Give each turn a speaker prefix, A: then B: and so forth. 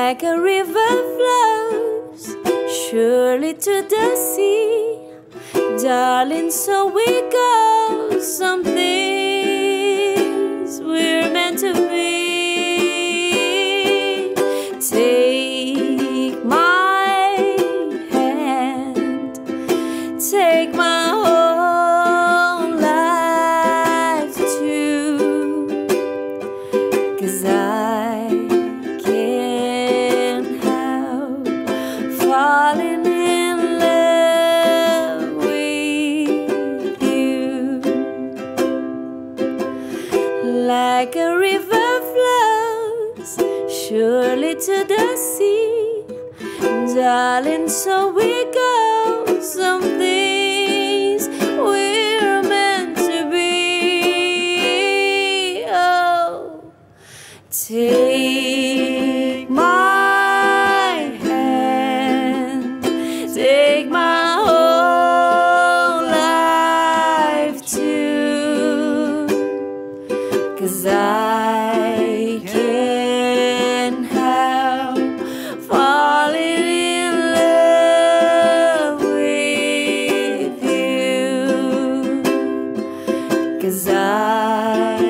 A: like a river flows surely to the sea. Darling, so we go. Some things we're meant to be. Take my hand, take my whole life too, 'cause I can't help falling in love with you. Like a river flows surely to the sea. Darling, so we go. Some things we're meant to be. Oh, take my hand, take my whole life too, 'cause I can't help falling in love with you, 'cause I